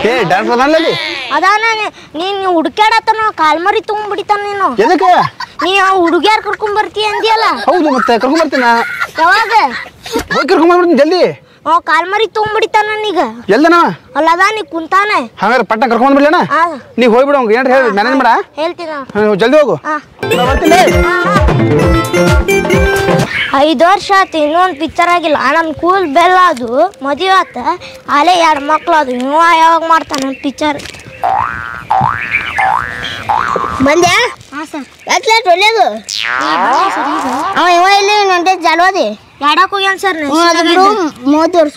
ಏ ಡ್ಯಾನ್ಸ್ ಅದಲ್ಲಿ ಅದಾನ ನೀನು ಹುಡುಕ್ಯಾಡತ್ತನ ಕಾಲ್ಮರಿ ತಗೊಂಡ್ಬಿಡಿತಾನ ನೀನು ಎದಕ್ಕೆ ನೀ ಹುಡುಗ್ಯಾರ ಕರ್ಕೊಂಡ್ ಬರ್ತೀಯ ಅಂದಿಯಲ್ಲ ಹೌದು ಮತ್ತೆ ಕರ್ಕೊಂಡ್ ಬರ್ತೀನ ಯಾವಾಗ ಹೋಗಿ ಕರ್ಕೊಂಡ್ ಬಂದ್ಬಿಡ್ತೀನಿ ಜಲ್ದಿ ಕಾಲ್ಮರಿ ತಗೊಂಡ್ಬಿಡಿತಾನ ನನಗ ಎಲ್ದನ ಅಲ್ಲ ಅದ ನೀ ಕುಂತಾನೆ ಹಂಗಾರೆ ಪಟ್ಟ ಕರ್ಕೊಂಡ್ ಬಂದ್ಬಿಡ್ಲೇನ ನೀ ಹೋಗ್ಬಿಡು ಅವ್ಗೆ ಏನ್ರ ಹೇಳಿ ಮ್ಯಾನೇಜ್ ಮಾಡ ಹೇಳ್ತೀನಿ ಜಲ್ದಿ ಹೋಗು ಬರ್ತೀನಿ 5 ವರ್ಷ ಆಯ್ತು ಇನ್ನೊಂದು ಪಿಕ್ಚರ್ ಆಗಿಲ್ಲ ನನ್ನ ಕೂಲ್ ಬೆಲ್ಲ ಅದು ಮದುವೆ ಆತ ಅಲ್ಲೇ 2 ಮಕ್ಳು ಅದು ಇವ ಯಾವಾಗ ಮಾಡ್ತಾನೆ ಪಿಕ್ಚರ್ ಬಂದೆ ಹಾಂ ಸರ್ ಯಾಕೆ ಒಳ್ಳೇದು ಅವ ಇವ ಇಲ್ಲಿ ನಂಟೆ ಜಾಲವಾದಿ ಯಾಡಕ್ಕೆ ಹೋಗ್ಯಾನ ಸರ್ ಅದು ಬಿಡು 30 ವರ್ಷ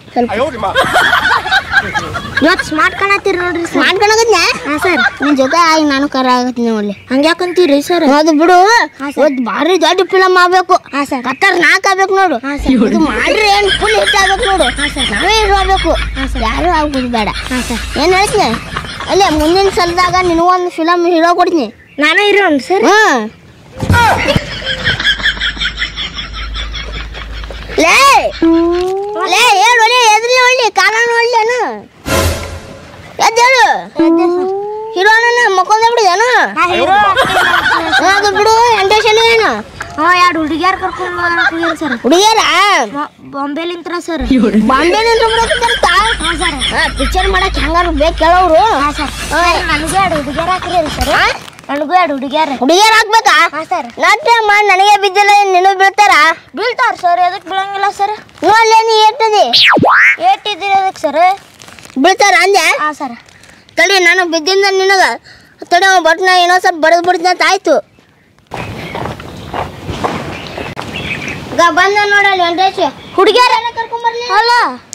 ಇವತ್ತು ಸ್ಮಾರ್ಟ್ ಕಾಣತ್ತೀರಿ ನೋಡ್ರಿ ಸರ್ ಸ್ಮಾರ್ಟ್ ಕಾಣಕತ್ನ ಹಾಂ ಸರ್ ನಿನ್ನ ಜೊತೆ ಆಗಿ ನಾನು ಕರ ಆಗತ್ತೀನಿ ಒಳ್ಳೆ ಹಂಗ್ಯಾಕಂತೀರಿ ಸರ್ ಅದು ಬಿಡು ಒಂದು ಭಾರಿ ದೊಡ್ಡ ಫಿಲಮ್ ಆಗ್ಬೇಕು ಹಾಂ ಸರ್ ಕತ್ತರ್ 4 ಆಗ್ಬೇಕು ನೋಡು ಇದು ಮಾಡ್ರಿ ಏನು ಫುಲ್ ಹಿಟ್ ಆಗ್ಬೇಕು ನೋಡು ನಾವೇ ಹೀರೋ ಆಗ್ಬೇಕು ಯಾರು ಆಗ್ಬೋದು ಬೇಡ ಏನು ಹೇಳ್ತೀನಿ ಅಲ್ಲೇ ಮುಂದಿನ ಸಲದಾಗ ನಿನಗೊಂದು ಫಿಲಮ್ ಹೀರೋ ಕೊಡ್ತೀನಿ ನಾನೇ ಇರೋಣ ಸರ್ ಲೇ ಲೇ ಹೇಳು ಒಳ್ಳೆ ಎದ್ರಿ ಒಳ್ಳೆ ಕಾರಣ ಒಳ್ಳೆನು ಎದ್ದೇಳು ಹೀರೋನ ಮಕ್ಕೊಂದ ಬಿಡಿದೇನು ಅದು ಬಿಡು ಎಂಟೇಶನ್ ಏನು ಹಾಂ 2 ಹುಡುಗಿಯಾರು ಕರ್ಕೊಂಡು ಹೋಗ್ಯಾರ ಸರ್ ಹುಡುಗಿಯರ ಬಾಂಬೆಲಿಂತ್ರ ಸರ್ ಬಾಂಬೆಲಿಂದ ಬರತ್ತ ಹಾಂ ಸರ್ ಪಿಕ್ಚರ್ ಮಾಡಕ್ ಹೆಂಗಾರು ಬೇಕು ಕೇಳೋರು ಹಾಂ ಸರ್ ನನಗೂ 2 ಹುಡುಗಿಯಾರು ಹಾಕ್ರಿ ಸರ್ ನನಗೂ 2 ಹುಡುಗಿಯಾರು ಹಾಕ್ಬೇಕಾ ಹಾಂ ಸರ್ ನಾಟ್ಯ ಮಾಡಿ ನನಗೆ ಬಿದ್ದಿಲ್ಲ ನಿನ್ನ ಬೀಳ್ತಾರ ಬೀಳ್ತಾರ ಸರ್ ಎದಕ್ಕೆ ಬೀಳಂಗಿಲ್ಲ ಸರ್ ನೋಡ್ಲೇನು ಏರ್ತದೆ ಏಟಿದ್ದೀರಿ ಅದಕ್ಕೆ ಸರ್ ಬೀಳ್ತಾರ ಅಂದೆ ಹಾಂ ಸರ್ ತಡಿ ನಾನು ಬಿದ್ದಿಂದ ನಿನಗ ತಡಿ ಅವ ಬಟ್ನ ಏನೋ ಸ್ವಲ್ಪ ಬಡದ್ ಬಿಡ್ತೀನಿ ಅಂತ ಆಯ್ತು ಈಗ ಬಂದ ನೋಡಲ್ಲಿ ವೆಂಕಟೇಶ್ ಹುಡುಗಿಯರೆಲ್ಲ ಕರ್ಕೊಂಬರ್ಲಿ ಅಲ್ಲ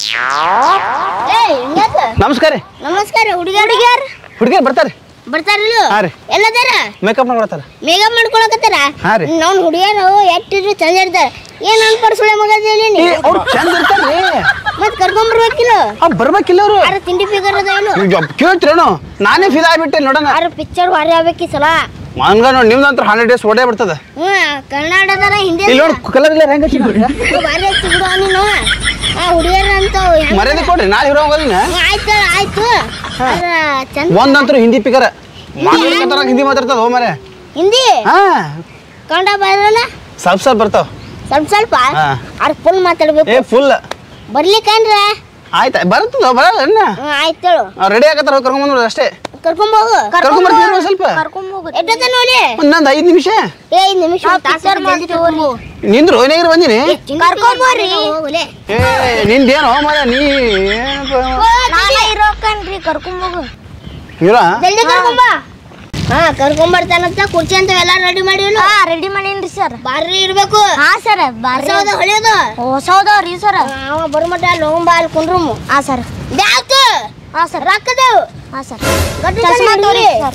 ನಮಸ್ಕಾರ ನಮಸ್ಕಾರ ಹುಡುಗಿಯರ್ ಹುಡುಗಿಯರು ಬರ್ತಾರೆ ಬರ್ತಾರಿಲ್ಲ ಹಾಂ ರೀ ಎಲ್ಲದಾರ ಮೇಕಪ್ ಮಾಡ್ಕೊಳತ್ತಾರ ಮೇಕಪ್ ಮಾಡ್ಕೊಳಕತ್ತಾರ ಹಾಂ ರೀ ನಾವು ಹುಡುಗಿಯರು ಎಷ್ಟಿದ್ರು ಚಂದ ಇರ್ತಾರೆ ಏನು ಅನ್ಪಡಿಸೋಳೆ ಮಗ ಹೇಳಿ ಅವ್ರು ಚಂದ ಇರ್ತಾರೆ ಮತ್ತೆ ಕರ್ಕೊಂಬರ್ಬೇಕಿಲ್ಲ ಬರ್ಬೇಕಿಲ್ಲ ಅವರು ಅರ ತಿಂಡಿ ಫಿಗರ್ ಅದೇನು ಕೇಳ್ತಿರೇನು ನಾನೇ ಫಿದಾ ಆಗ್ಬಿಟ್ಟೆ ನೋಡೋಣ ಅರ ಪಿಕ್ಚರ್ ಭಾರಿ ಆಗ್ಬೇಕು ಈ ಸಲ ಹಂಗ ನೋಡಿ ನಿಮ್ದಂತ್ರ 100 ಡೇಸ್ ಓಡೇ ಬಿಡ್ತದ ಕನ್ನಡದರ ಹಿಂದಿ ಇಲ್ಲಿ ನೋಡಿ ಕಲರ್ ಇಲ್ಲ ಹೆಂಗ ಭಾರಿ ಹಚ್ಚಿ ಬಿಡು ನೀನು ಹುಡುಗಿಯರ ಅಂತ ಮರ್ಯಾದೆ ಕೊಡ್ರಿ ನಾಳೆ ಹೀರೋ ಹೋಗೋದಿನ ಆಯ್ತು ಆಯ್ತು ಚಂದ ಒಂದಂತರೂ ಹಿಂದಿ ಪಿಕರ್ ಮಾತಾಡ್ತಾರ ಹಿಂದಿ ಮಾತಾಡ್ತದ ಹೋ ಮರೆ ಹಿಂದಿ ಹಾ ಕನ್ನಡ ಬರಲ್ಲ ಸ್ವಲ್ಪ ಸ್ವಲ್ಪ ಬರ್ತಾವ ಸ್ವಲ್ಪ ಅರ್ ಫುಲ್ ಮಾತಾಡ್ಬೇಕು ಏ ಫುಲ್ ಬರ್ಲಿಕ್ಕಂದ್ರ ಆಯ್ತಾ ಬರ್ತದ ಬರಲ್ಲ ಆಯ್ತು ರೆಡಿ ಆಗತ್ತಾರ ಕರ್ಕೊಂಡ್ ಬಂದ್ರು ಅಷ್ಟೇ ಕರ್ಕೊಂಬೋಗು ಕರ್ಕೊಂಡ್ಬರ್ತೀವಿ ಸ್ವಲ್ಪ ಕರ್ಕೊಂಡ್ ನೋಡಿ ಇನ್ನೊಂದು 5 ನಿಮಿಷ 5 ನಿಮಿಷ ನಿಂದ್ರು ಏನಾಗಿರ ಬಂದಿನಿ ಕರ್ಕೊಂಬೋರಿ ಏ ನಿಂದೇನೋ ಮರ ನೀ ನಾನೇ ಇರೋಕನ್ರಿ ಕರ್ಕೊಂಡ್ ಹೋಗು ಇರಾ ಜಲ್ದಿ ಕರ್ಕೊಂಬ ಕರ್ಕೊಂಬರ್ತಾನಂತ ಕುರ್ಚಿ ಅಂತ ಎಲ್ಲ ರೆಡಿ ಮಾಡಿಲ್ಲ ರೆಡಿ ಮಾಡೀನ್ರಿ ಸರ್ ಬಾರಿ ಇರ್ಬೇಕು ಹಾಂ ಸರ್ ಬಾರಿ ಹೊಳೆಯೋದು ಹೊಸದವ್ರಿ ಸರ್ ಅವ ಬರ್ಮಟ ಅಲ್ಲಿ ಹೋಗಂಬ ಅಲ್ಲಿ ಕುಂಡ್ರೂಮು ಹಾಂ ಸರ್ ಬ್ಯಾಕ್ ಹಾಂ ಸರ್ ರೊಕ್ಕದೇವು ಹಾಂ ಸರ್ ಗಟ್ಟಿ ಚಸ್ಮಾ ತೋರಿ ಸರ್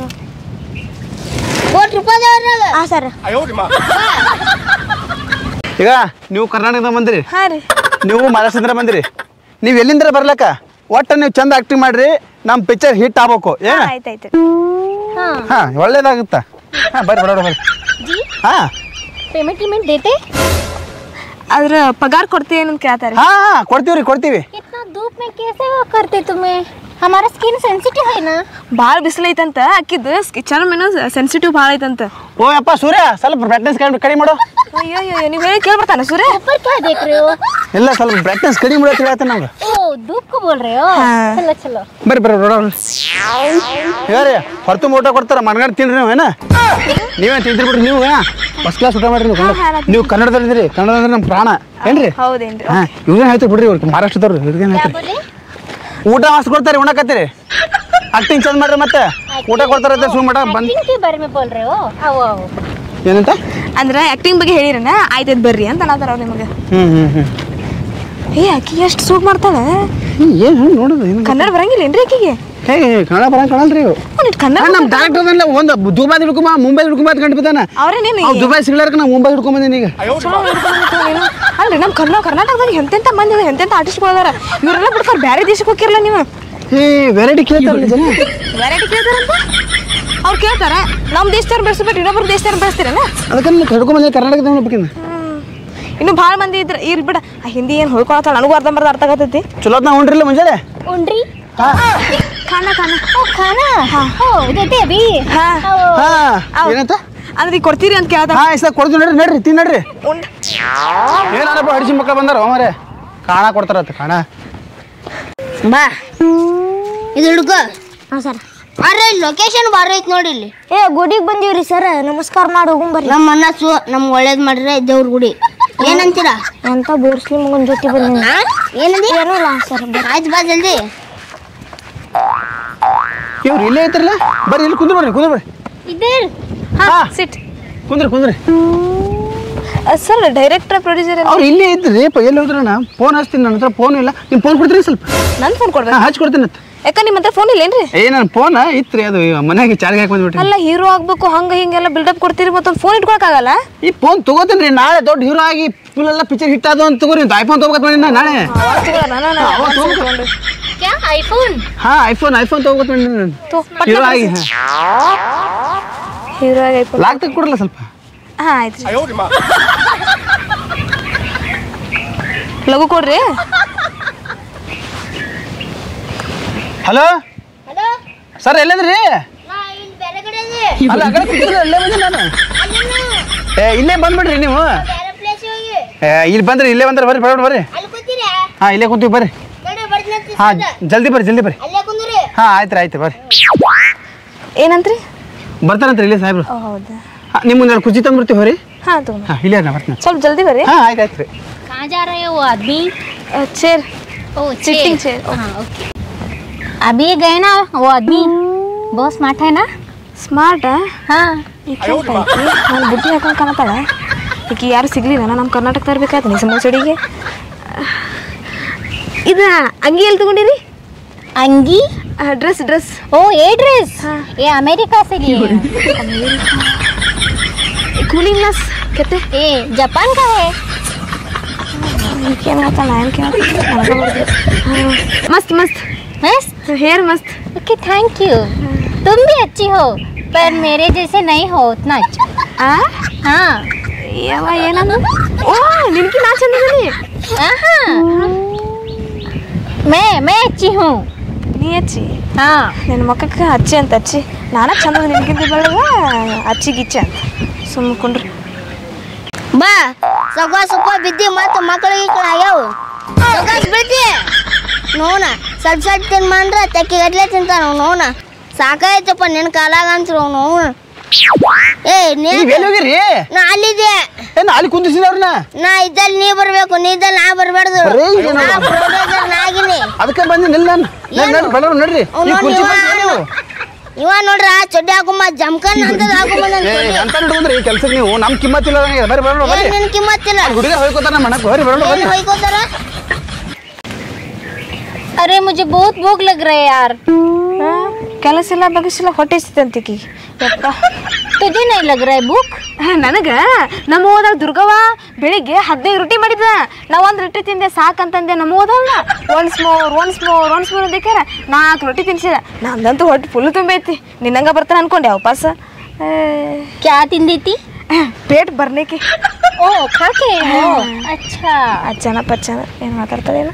₹1 ಹಾಂ ಸರ್ ಈಗ ನೀವು ಕರ್ನಾಟಕದ ಬಂದಿರಿ ಹಾಂ ರೀ ನೀವು ಮಹಾರಾಷ್ಟ್ರದಿಂದ ಬಂದಿರಿ ನೀವು ಎಲ್ಲಿಂದ ಬರ್ಲಕ್ಕ ಒಟ್ಟು ನೀವು ಚಂದ ಆಕ್ಟಿಂಗ್ ಮಾಡ್ರಿ ನಮ್ಮ ಪಿಕ್ಚರ್ ಹಿಟ್ ಆಗ್ಬೇಕು ಏನ ಆಯ್ತಾಯ್ತು ಹಾ ಒಳ್ಳೇದಾಗುತ್ತಾ ಹಾ ಬರ್ರಿ ಬರ್ರಿ ಹಾ ಪೇಮೆಂಟ್ ದೇತೆ ಅದ್ರ ಪಗಾರ ಕೊಡ್ತೀವಿ ಏನಂತ ಕೇಳ್ತಾರೆ ಹಾ ಕೊಡ್ತೀವಿ ರೀ ಕೊಡ್ತೀವಿ इतना धूप में कैसे वो करते तुम्हें हमारा स्किन सेंसिटिव है ना ಭಾಳ ಬಿಸಿಲು ಐತಂತ ಅಕ್ಕಿದ್ದು ಚರ್ಮ ಏನೋ ಸೆನ್ಸಿಟಿವ್ ಭಾಳ ಐತಂತ ಓ ಅಪ್ಪ ಸೂರ್ಯ ಸ್ವಲ್ಪ ಬ್ರೈಟ್ನೆಸ್ ಕಡಿಮೆ ಮಾಡು ಅಯ್ಯೋ ಅಯ್ಯೋ ನೀವು ಹೇಳಿ ಕೇಳ್ಬರ್ತಾನೆ ಸೂರ್ಯ ऊपर क्या देख रहे हो ಇಲ್ಲ ಸ್ವಲ್ಪ ಬ್ರೈಟ್ನೆಸ್ ಕಡಿಮೆ ಮಾಡೋ ಹೇಳ್ತಾನೆ ನಮ್ಗೆ ओ धूप को बोल रहे हो चलो चलो ಬರ್ರಿ ಬರ್ರಿ ನೋಡೋಣ ಹೇಳ್ರಿ ಹೊರತು ಊಟ ಕೊಡ್ತಾರ ಮನ್ಗಡೆ ತಿನ್ರಿ ನೀವು ಏನ ನೀವೇ ತಿಂದ್ರಿ ಬಿಡ್ರಿ ನೀವು ಫಸ್ಟ್ ಕ್ಲಾಸ್ ಊಟ ಮಾಡ್ರಿ ನೀವು ಕನ್ನಡದಲ್ಲಿದ್ದೀರಿ ಕನ್ನಡ ಅಂದ್ರೆ ನಮ್ಮ ಪ್ರಾಣ ಏನ್ರಿ ಹೌದೇನ್ರಿ ಹಾ ಇವ್ರೇನು ಹೇಳ್ತೀರಿ ಬಿಡ್ರಿ ಇವ್ರಿಗೆ ಮಹಾರಾಷ್ಟ್ರದವ್ರು ಇವ್ರಿಗೇನು ಹೇಳ್ತೀರಿ ಊಟ ಮಸ್ತ್ ಕೊಡ್ತಾರೆ ಉಣ್ಣಕತ್ತೀರಿ ಆಕ್ಟಿಂಗ್ ಚಂದ ಮಾಡ್ರಿ ಮತ್ತೆ ಊಟ ಕೊಡ್ತಾರ ಸುಮ್ ಮಾಡ ಬಂದ್ के बारे में बोल रहे हो आओ आओ ಏನಂತ ಅಂದ್ರೆ ಆಕ್ಟಿಂಗ್ ಬಗ್ಗೆ ಹೇಳಿರನ ಆಯ್ತೈತ್ ಬರ್ರಿ ಅಂತ ಅನ್ನತಾರ ಅವ್ರು ನಿಮಗೆ ಏ ಆಕಿ ಎಷ್ಟು ಸೂಟ್ ಮಾಡ್ತಾಳೆ ಏನು ನೋಡೋದು ಕನ್ನಡ ಬರಂಗಿಲ್ಲೇನ್ರಿ ಆಕಿಗೆ ಹೇ ಕನ್ನಡ ಬರಂಗ್ ಕಾಣಲ್ರಿ ಇವು ಕನ್ನಡ ನಮ್ಮ ಡೈರೆಕ್ಟರ್ ಅಲ್ಲ ಒಂದು ದುಬೈ ಹಿಡ್ಕೊಂಬ ಮುಂಬೈ ಹಿಡ್ಕೊಂಬ ಅಂತ ಕಂಡು ಅವ್ರೇ ನೀನು ಅವ್ರು ದುಬೈ ಸಿಗ್ಲಾರ್ಕ ನಾ ಮುಂಬೈ ಹಿಡ್ಕೊಂಬಂದಿನಿ ಈಗ ಅಲ್ರಿ ನಮ್ಮ ಕರ್ನಾಟಕದಾಗ ಎಂತೆಂತ ಮಂದಿ ಎಂತೆಂತ ಆರ್ಟಿಸ್ಟ್ಗಳು ಅದಾರ ಇವರೆಲ್ಲ ಬಿಡ್ತಾರೆ ಬೇರೆ ದೇಶಕ್ಕೆ ಹೋಗಿರಲ್ಲ ನೀವು ಏ ವೆರೈಟಿ ಕೇಳ್ತಾರಲ್ಲ ಜನ ವೆರೈಟಿ ಕೇಳ್ತಾರಂತ ಅವ್ರು ಕೇಳ್ತಾರೆ ನಮ್ಮ ದೇಶದವ್ರು ಬೆಳೆಸ್ಬಿಟ್ಟು ಇನ್ನೊಬ್ರು ದೇಶದವ್ರು ಬೆಳೆಸ್ತೀರಲ್ಲ ಅದಕ್ಕೆ ಕರ್ಕೊಂಬಂದ ಕರ್ನಾಟಕದ ನೋಡ್ಬೇಕಿನ್ನ ಇನ್ನು ಭಾಳ ಮಂದಿ ಇದ್ರ ಇರ್ಲಿ ಬಿಡ ಆ ಹಿಂದಿ ಏನು ಹೊಳ್ಕೊಳತ್ತಾಳ ನನಗೂ ಅರ್ಧಂಬರ್ಧ ಅರ್ಥ ಆಗತೈತಿ ಚಲೋ ನಾ ಉಂಡ್ರಿಲ್ಲ ಮುಂಜಾನೆ उंड्री ಖಾನಾ ಖಾನಾ ಓ ಖಾನಾ ಓ ಇದೈತೆ ಅಭಿ ಹಾ ಏನಂತ ಅಂದ್ರೆ ಈಗ ಕೊಡ್ತೀರಿ ಅಂತ ಕೇಳ್ದ ಹಾ ಇಷ್ಟ ಕೊಡ್ತೀವಿ ನಡ್ರಿ ತಿನ್ ನಡ್ರಿ ಉಂಡ್ ಏನಪ್ಪ ಹಡಿಸಿ ಮಕ್ಕಳು ಬಂದಾರ ಮಾರೇ ಕಾಣ ಕೊಡ್ತಾರತ್ತ ಕಾಣ ಬಾ ಇದು ಹುಡುಗ ಹಾಂ ಸರ್ ಅರೆ ಲೊಕೇಶನ್ ಬಾರಿ ಐತಿ ನೋಡಿ ಇಲ್ಲಿ ಏ ಗುಡಿಗೆ ಬಂದೀವ್ರಿ ಸರ್ ನಮಸ್ಕಾರ ಮಾಡಿ ಹೋಗುಂಬರ್ರಿ ನಮ್ಮ ಮನಸ್ಸು ನಮ್ಗೆ ಒಳ್ಳೇದು ಮಾಡ್ರೆ ದೇವ್ರ ಗುಡಿ ಏನಂತೀರಾ ಅಂತ ಬೋರ್ಸ್ಲಿ ಮಗನ ಜೊತೆ ಬಂದೀನಿ ಏನಂದಿ ಏನೂ ಇಲ್ಲ ಸರ್ ಆಯ್ತು ಬಾ ಜಲ್ದಿ ಇವ್ರು ಇಲ್ಲೇ ಐತ್ರಲ್ಲ ಬರ್ರಿ ಇಲ್ಲಿ ಕುಂದ್ರ ಬರ್ರಿ ಇದೇ ಹಾ ಹಾ. ಸಿಟ್ ಕುಂದ್ರಿ ಸರ್ ಡೈರೆಕ್ಟರ್ ಪ್ರೊಡ್ಯೂಸರ್ ಅವ್ರು ಇಲ್ಲೇ ಇದ್ರಿ ಎಲ್ಲಿ ಹೋದ್ರಣ್ಣ ಫೋನ್ ಹಚ್ತೀನಿ ನನ್ನ ಹತ್ರ ಫೋನ್ ಇಲ್ಲ ನಿಮ್ಮ ಫೋನ್ ಕೊಡ್ತೀರಿ ಸ್ವಲ್ಪ ನನ್ನ ಫೋನ್ ಕೊಡ್ಬೇಕು ಹಚ್ಚಿ ಕೊಡ್ತೀನಿ ಅಂತ ಯಾಕ ನಿಮ್ಮ ಹತ್ರ ಫೋನ್ ಇಲ್ಲೇನ್ರಿ ನನ್ನ ಫೋನ್ ಇತ್ರಿ ಅದು ಮನೆಗೆ ಚಾರ್ಜ್ ಹಾಕಿ ಬಂದ್ಬಿಟ್ರಿ ಅಲ್ಲ ಹೀರೋ ಆಗ್ಬೇಕು ಹಂಗ ಹಿಂಗೆಲ್ಲ ಬಿಲ್ಡಪ್ ಕೊಡ್ತೀರಿ ಮತ್ತೊಂದು ಫೋನ್ ಇಟ್ಕೊಳಕ್ಕಾಗಲ್ಲ ಈ ಫೋನ್ ತಗೋತೀನಿ ನಾಳೆ ದೊಡ್ಡ ಹೀರೋ ಆಗಿ ಫುಲ್ ಎಲ್ಲ ಪಿಕ್ಚರ್ ಹಿಟ್ ಆದ ಅಂತ ತಗೋರಿ ಐಫೋನ್ ತಗೋಬೇಕು ಮಾಡಿ ನಾಳೆ ಐಫೋನ್ ಹಾ ಐಫೋನ್ ತಗೋಬೇಕು ಮಾಡಿ ಹೀರೋ ಆಗಿ ಹೀರೋ ಆಗಿ ಲಾಕ್ ತೆಗೆ ಕೊಡಲ್ಲ ಸ್ವಲ್ಪ ಹಾ ಆಯ್ತು ಲಘು ಕೊಡ್ರಿ ಹಲೋ ಹಲೋ ಸರ್ ಎಲ್ಲದ್ರಿ ನಾ ಇಲ್ಲಿ ಬೇರೆ ಕಡೆ ಅಲ್ಲ ಆ ಕಡೆ ಕೂತಿದ್ರಲ್ಲ, ಇಲ್ಲೇ ಬಂದೆ ನಾನು ಇಲ್ಲೇ ಬಂದ್ಬಿಡ್ರಿ ನೀವು ಬೇರೆ ಪ್ಲೇಸ್ ಹೋಗಿ ಇಲ್ಲಿ ಬಂದ್ರಿ ಇಲ್ಲೇ ಬಂದ್ರೆ ಬರ್ರಿ ಬರ್ರಿ ಅಲ್ಲಿ ಕೂತೀರಾ ಹಾ ಇಲ್ಲೇ ಕುಂತೀವಿ ಬರ್ರಿ ನೋಡಿ ಬರ್ತೀನಿ ಹಾ ಜಲ್ದಿ ಬರ್ರಿ ಅಲ್ಲೇ ಕುಂದ್ರಿ ಹಾ ಆಯ್ತು ಬರ್ರಿ ಏನಂತ್ರಿ ಬರ್ತಾರಂತ್ರಿ ಇಲ್ಲೇ ಸಾಹೇಬ್ರು ಹೌದಾ ನಿಮ್ಮ ಮುಂದೆ ಕುರ್ಚಿ ತಂದ್ಬಿಡ್ತೀವಿ ಹೋರಿ ಹಾ ತಗೊಂಡು ಹಾ ಇಲ್ಲೇ ನಾ ಬರ್ತೀನಿ ಸ್ವಲ್ಪ ಜಲ್ದಿ ಬರ್ರಿ ಹಾ ಆಯ್ತು ರೀ कहाँ जा रहे हो आदमी ಚೇರ್ ओ सिटिंग चेयर हाँ ओके अभी गए ना वो आदमी बहुत स्मार्ट है ना ಸ್ಮಾರ್ಟ್ हाँ ನಾನು ಬುದ್ಧಿ ಹಾಕೊಂಡು ಕಾಣತ್ತಾಳ ಈಗ ಯಾರು ಸಿಗ್ಲಿಲ್ಲ ನಮ್ಮ ಕರ್ನಾಟಕ ತರಬೇಕಾಯ್ತು ನೀ ಸಮಯ ಚಡಿಗೆ ಇದು ಅಂಗಿ ಎಲ್ಲಿ ತಗೊಂಡಿರಿ अंगी ಡ್ರೆಸ್ ओ ये ड्रेस ये अमेरिका से लिए है ಕೂಲಿಂಗ್ ಗ್ಲಾಸ್ ಕೆತ್ತೆ ये जापान का है ಏನು ಮಾತಾಡ ಮಸ್ತ್ ಮಸ್ತ್ मस्त ಹೇರ್ ಮಸ್ತ್ ओके थैंक यू तुम भी अच्छी हो पर मेरे जैसे नहीं हो उतना अच्छा ಆ हाँ ಯಾವ ಏನಂದ ಓ ನಿನ್ಕಿ ನಾ ಚಂದಿದ್ದೀನಿ हाँ मैं अच्छी हूँ ನೀ ಹಚ್ಚಿ हाँ ನನ್ನ ಮಕ್ಕಕ್ಕೆ ಹಚ್ಚಿ ಅಂತ ಹಚ್ಚಿ ನಾನ ಚಂದ ನಿನ್ಕಿಂತ ಬೆಳಗ ಹಚ್ಚಿ ಗಿಚ್ಚಿ ಅಂತ ಸುಮ್ಕೊಂಡ್ರಿ ಬಾ ಸ್ವಲ್ಪ ಬಿದ್ದಿ ಮತ್ತು ಮಕ್ಕಳಿಗೆ ಈ ಕಡೆ ಆಗ್ಯಾವು ಸೊಗಾಸ್ ಬಿಡ್ತಿ ನೋನ ಸ್ವಲ್ಪ ತಿನ್ ಮಾಡ್ರ ತೆಕ್ಕಿ ಗಟ್ಲೆ ತಿಂತಾನ ನೋನ ಸಾಕಾಯ್ತಪ್ಪ ನಿನ್ನ ಕಾಲಾಗ ಅಂತ್ರು ನೋನ ಏ ನೀವ್ ಎಲ್ಲಿ ಹೋಗಿರಿ ನಾ ಅಲ್ಲಿದ್ದೆ ಏನ್ ಅಲ್ಲಿ ಕುಂದಿಸಿದ ಅವ್ರನ್ನ ನಾ ಇದ್ದಲ್ಲಿ ನೀ ಬರ್ಬೇಕು ನೀ ಇದ್ದಲ್ಲಿ ನಾ ಬರ್ಬಾರ್ದು ಬರೀ ಇದೇನೋ. ನಾ ಪ್ರೊಡ್ಯೂಸರ್ ನಾಗಿನಿ ಅದಕ್ಕೆ ಬಂದಿನಿ ಇಲ್ಲ ನಾನು ಬಡ ನಡ್ರಿ ಈ ಕುರ್ಚಿ ಬಗ್ಗೆ ನೀವು ಇವ ನೋಡ್ರ ಚಡ್ಡಿ ಹಾಕೊಂಬ ಜಮ್ಕನ್ ಅಂತದ್ ಹಾಕೊಂಬಂದ ಅಂತ ನೋಡ್ರಿ ಕೆಲ್ಸಕ್ಕೆ ನೀವು ನಮ್ ಕಿಮ್ಮತ್ತಿಲ್ಲ ನನಗೆ ಬರ್ರಿ ಬರೋಣ ಬರ್ರಿ ನಿನ್ ಕಿಮ್ಮತ್ತಿಲ್ಲ ಹುಡುಗ ಹೋಯ್ಕೋತಾರ ನಮ್ಮ ಮನಕ್ಕೆ ಬರ್ರಿ ಬರೋಣ ಬರ್ರಿ ಏನ್ ಹೊಯ್ಕೋತಾರ अरे मुझे बहुत भूख लग रहा है यार ಕೆಲಸ ಇಲ್ಲ ಬಗಸಿಲ್ಲ ಹೊಟ್ಟೆ ಸಿತ್ತಂತಿಕಿ ಯಪ್ಪ तुझे नहीं लग रहा है भूख ನನಗ ನಮ್ಮ ಹೋದಾಗ ದುರ್ಗವ್ವ ಬೆಳಿಗ್ಗೆ 15 ರೊಟ್ಟಿ ಮಾಡಿದ್ದ ನಾ ಒಂದು ರೊಟ್ಟಿ ತಿಂದೆ ಸಾಕಂತಂದೆ ನಮ್ಮ ಹೋದಲ್ಲ ಒನ್ಸ್ ಮೋರ್ ಅಂದೇಕಾರ 4 ರೊಟ್ಟಿ ತಿನ್ಸಿದ ನಂದಂತೂ ಹೊಟ್ಟೆ ಫುಲ್ ತುಂಬೈತಿ ನಿನ್ನಂಗ ಬರ್ತಾನೆ ಅನ್ಕೊಂಡೆ ವಾಪಸ್ क्या तिंदी थी ಪೇಟ್ ಬರ್ನೇಕಿ ओ खा के हो अच्छा ಅಚ್ಚನ ಪಚ್ಚನ ಏನು ಮಾತಾಡ್ತಾರೇನು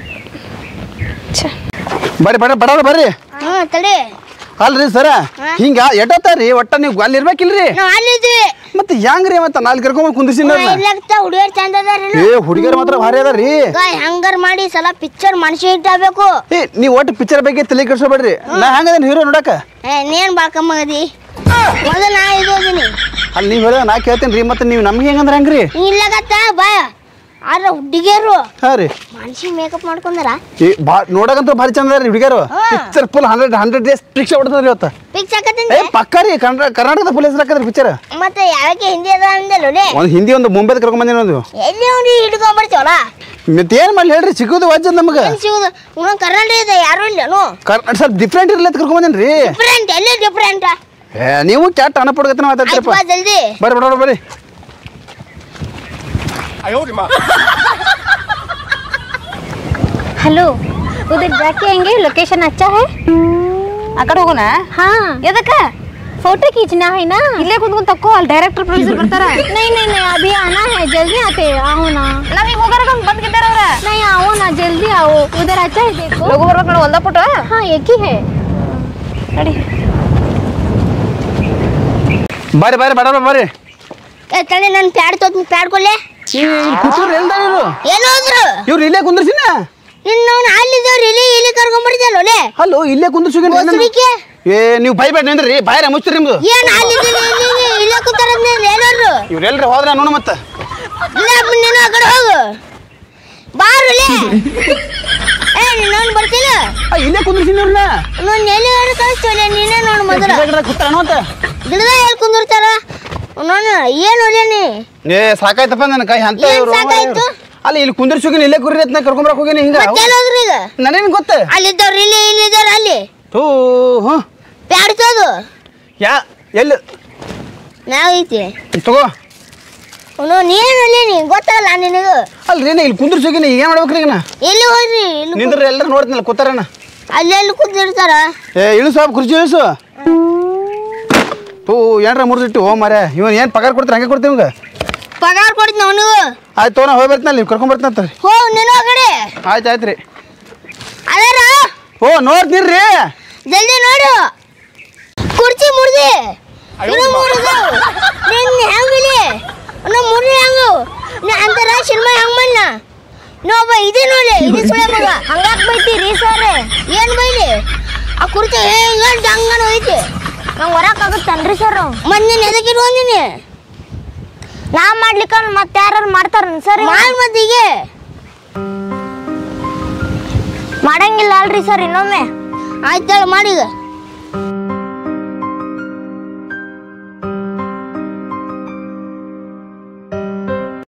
ಬರ್ರಿ ಬಡ ಬರ್ರಿ हाँ तड़े ಅಲ್ರಿ ಸರ ಹಿಂಗ ಎಟ್ಟತ್ತಾರಿ ಒಟ್ಟ ನೀವು ಅಲ್ಲಿ ಇರ್ಬೇಕಿಲ್ರಿ ನಾವು ಅಲ್ಲಿದ್ವಿ ಮತ್ತೆ ಹೆಂಗ್ರಿ ಮತ್ತೆ ನಾಲ್ಕು ಕರ್ಕೊಂಡ್ ಕುಂದಿಸಿ ಇಲ್ಲಕ್ತ ಹುಡುಗಿಯರ್ ಚಂದ ಅದಾರ ಏ ಹುಡುಗಿಯರ್ ಮಾತ್ರ ಭಾರಿ ಅದಾರಿ ಹಂಗಾರ ಮಾಡಿ ಸಲ ಪಿಕ್ಚರ್ ಮನುಷ್ಯ ಇಟ್ಟಾಗಬೇಕು ಏ ನೀವ್ ಒಟ್ಟು ಪಿಕ್ಚರ್ ಬಗ್ಗೆ ತಲೆ ಕೆಡ್ಸೋಬೇಡ್ರಿ ನಾ ಹೆಂಗದೇನ್ ಹೀರೋ ನೋಡಕ ನೀನ್ ಬಾಕಮ್ಮಗದಿ ಮೊದಲು ನಾ ಇದೀನಿ ಅಲ್ಲಿ ನೀವ್ ಹೇಳ ನಾ ಕೇಳ್ತೇನೆ ರೀ ಮತ್ತೆ ನೀವು ನಮ್ಗೆ ಹೆಂಗಂದ್ರ ಹೆಂಗ್ರಿ ಇಲ್ಲಗತ್ತ ಬಾ ಆದ್ರೆ ಹುಡುಗಿಯರು ಹಾ ರೀ ಮನುಷ್ಯ ಮೇಕಪ್ ಮಾಡ್ಕೊಂಡಾರ ಏ ನೋಡಕಂತ ಭಾರಿ ಚಂದ ಅದಾರಿ ಹುಡುಗಿಯರು ಪಿಕ್ಚರ್ ಫುಲ್ 100 ಡೇಸ್ ಪಿಕ್ಚರ್ ಹೊಡ್ತದ್ರಿ ಇವತ್ತ ಪಿಕ್ಚರ್ ಏ ಹಾಕತ್ತೀನಿ ಪಕ್ಕ ರೀ ಕರ್ನಾಟಕದ ಪೊಲೀಸ್ ಹಾಕದ್ರಿ ಪಿಕ್ಚರ್ ಮತ್ತೆ ಯಾವಕ್ಕೆ ಹಿಂದಿ ಅದ ಅಂದಲ್ಲೇ ಒಂದ್ ಹಿಂದಿ ಒಂದು ಮುಂಬೈದ ಕರ್ಕೊಂಡ್ ಬಂದಿನ ಒಂದು ಎಲ್ಲಿ ಅವ್ನು ಹಿಡ್ಕೊಂಡ್ಬರ್ತೀವಲ್ಲ ಮತ್ತೆ ಏನ್ ಮಾಡ್ಲಿ ಹೇಳ್ರಿ ಸಿಗೋದು ವಾಜ್ಜ ನಮಗ ಸಿಗುದು ಇವನು ಕರ್ನಾಟಕ ಇದೆ ಯಾರು ಇಲ್ಲನು ಸ್ವಲ್ಪ ಡಿಫ್ರೆಂಟ್ ಇರ್ಲತ್ ಕರ್ಕೊಂಡ್ ಬಂದೇನ್ರಿ ಡಿಫ್ರೆಂಟ್ ಎಲ್ಲಿ ಡಿಫ್ರೆಂಟ್ ಏ ನೀವು ಕ್ಯಾಟ್ ಅನಪಡ್ಗತನ ಮಾತಾಡ್ತೀರಪ್ಪ ಬಾ ಜಲ್ದಿ ಬರ್ರಿ ಬರ್ರಿ हेलो उधर जाके आएंगे लोकेशन अच्छा है ಆ ಕಡೆ ಹೋಗೋಣ हाँ ಎದಕ್ಕ फोटो खींचना है ना ಇಲ್ಲೇ ಕುಂತ್ಕೊಂಡ್ ತಕ್ಕೋ ಅಲ್ಲಿ ಡೈರೆಕ್ಟರ್ ಪ್ರೊಡ್ಯೂಸರ್ ಬರ್ತಾರ नहीं अभी आना है जल्दी आते आओ ना ನಾವೀಗ ಹೋಗಾರ ಬಂದ್ಗಿದ್ದಾರ ಅವ್ರ नहीं आओ ना जल्दी आओ उधर अच्छा है देखो ಲಘು ಬರ್ಬೇಕು ನೋಡಿ ಒಂದ ಪುಟ हाँ एक ही है ನಡಿ ಬರ್ರಿ ಬರ್ರಿ ಬಡ ಬರ್ರಿ ಏ ತಲೆ ನಾನು ಪ್ಯಾಡ್ ತೊಗೊಂಡು ಪ್ಯಾಡ್ ಕೊಡ್ಲೆ ಕೂತ್ರು ಎಲ್ದ ಇವ್ರು ಏನು ಹೋದ್ರು ಇವ್ರು ಇಲ್ಲೇ ಕುಂದ್ರಸಿನ ನಿನ್ನ ಅಲ್ಲಿದ್ದವ್ರು ಇಲ್ಲಿ ಕರ್ಕೊಂಡ್ಬರ್ತಿಯಲ್ಲೇ ಅಲ್ಲೋ ಇಲ್ಲೇ ಕುಂದ್ರಸಿಗೆ ಏ ನೀವು ಬೈಬೇಡ ನಿಂದ್ರಿ ಬಾಯ್ರ ಮುಚ್ಚ್ರಿ ನಿಮ್ದು ಏನು ಇಲ್ಲೇ ಕೂತಾರ ಏನೋರು ಇವ್ರೆಲ್ರಿ ಹೋದ್ರ ನೋಡು ಮತ್ತೆ ಇಲ್ಲ ನೀನು ಆ ಕಡೆ ಹೋಗು ಬಾರುಲೇ ಏ ನೀನು ಬರ್ತಿಲ್ಲ ಇಲ್ಲೇ ಕುಂದ್ರಸಿನ ಇವ್ರನ್ನ ನಾನು ಎಲ್ಲಿ ಕಳಿಸ್ತೇನೆ ನೀನೇ ನೋಡು ಮೊದಲು ಕೂತಾರ ಅಂತ ಗಿಡದ ಎಲ್ಲಿ ಕುಂದಿರ್ತಾರ ನಾನು ಏನು ಒಳ್ಳೆ ನೀ ಏ ಸಾಕಾಯ್ತಪ್ಪ ನನ್ನ ಕೈ ಅಂತ ಇವ್ರು ಸಾಕಾಯ್ತು ಅಲ್ಲಿ ಇಲ್ಲಿ ಕುಂದ್ರಸೋಗಿನ ಇಲ್ಲೇ ಕುರಿ ಅಂತ ಕರ್ಕೊಂಬರಕ್ ಹೋಗಿನಿ ಹಿಂಗ ಹೋದ್ರಿ ಈಗ ನನಗೇನು ಗೊತ್ತ ಅಲ್ಲಿದ್ದವ್ರು ಇಲ್ಲಿದ್ದವ್ರು ಅಲ್ಲಿ ಹೂ ಹ್ಞೂ ಪ್ಯಾಡ್ಸೋದು ಯಾ ಎಲ್ಲಿ ನಾವೈತಿ ತಗೋ ನೀನು ಒಳ್ಳೆ ನೀ ಗೊತ್ತಲ್ಲ ನಿನಗೆ ಅಲ್ರಿ ಇಲ್ಲಿ ಕುಂದ್ರಸೋಗಿನ ಈಗ ಏನು ಮಾಡ್ಬೇಕ್ರಿ ಈಗ ನಾ ಎಲ್ಲಿ ಹೋದ್ರಿ ಇಲ್ಲಿ ನಿಂದ್ರಿ ಎಲ್ಲರೂ ನೋಡ್ತೀನಲ್ಲ ಕೂತಾರಣ್ಣ ಅಲ್ಲೆಲ್ಲಿ ಕುಂದಿರ್ತಾರ ಏ ಇಳಿಸು ಸಾಬ್ ಕುರ್ಚಿ ಇಳಿಸು ತೂ ಏನ್ರ ಮುರಿದಿಟ್ಟು ಹೋ ಮಾರ್ಯ ಇವನ್ ಏನು ಪಗಾರ ಕೊಡ್ತಾರೆ ಹಂಗೆ ಕೊಡ್ತೀವಿ ಇವಂಗ ಪಗಾರ ಕೊಡ್ತೀನಿ ಅವನಿಗೂ ಆಯ್ತು ತಗೋ ನಾ ಹೋಗಿ ಬರ್ತೀನಲ್ಲ ನೀವು ಕರ್ಕೊಂಬರ್ತೀನಿ ಹೋ ನೀನು ಆ ಕಡೆ ಆಯ್ತು ಆಯ್ತು ರೀ ಅದಾರ ಓ ನೋಡ್ತೀನ್ರಿ ಜಲ್ದಿ ನೋಡು ಕುರ್ಚಿ ಮುರಿದಿ ಇನ್ನು ಮುರಿದು ನಿನ್ನ ಹೆಂಗಿಲಿ ನಾವು ಮುರಿ ಹೆಂಗು ನೀ ಅಂತಾರ ಸಿನಿಮಾ ಹೆಂಗ್ ಮಣ್ಣ ಇನ್ನೊಬ್ಬ ಇದೆ ನೋಡಿ ಇದು ಸುಳೆ ಮಗ ಹಂಗಾಕ್ ಬೈತೀರಿ ಸರ್ ಏನು ಬೈಲಿ ಆ ಕುರ್ಚಿ ಹೆಂಗ ಹಂಗನ ಹೋಯ್ತಿ ನಂಗೆ ಹೊರಕಾಗುತ್ತನ್ರಿ ಸರ್ ಮೊನ್ನೆ ಎದಕ್ಕೆ ಇಟ್ಕೊಂಡಿನಿ ನಾ ಮಾಡ್ಲಿಕ್ಕ ಮತ್ತೆ ಯಾರು ಮಾಡ್ತಾರ ಸರ್ ಮಾಡ್ ಮತ್ತೀಗೆ ಮಾಡಂಗಿಲ್ಲ ಅಲ್ರಿ ಸರ್ ಇನ್ನೊಮ್ಮೆ ಆಯ್ತು ಮಾಡೀಗ